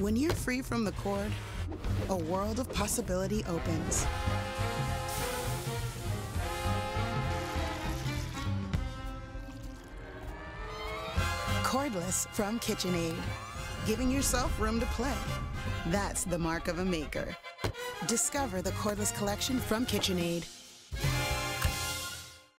When you're free from the cord, a world of possibility opens. Cordless from KitchenAid, giving yourself room to play. That's the mark of a maker. Discover the Cordless Collection from KitchenAid.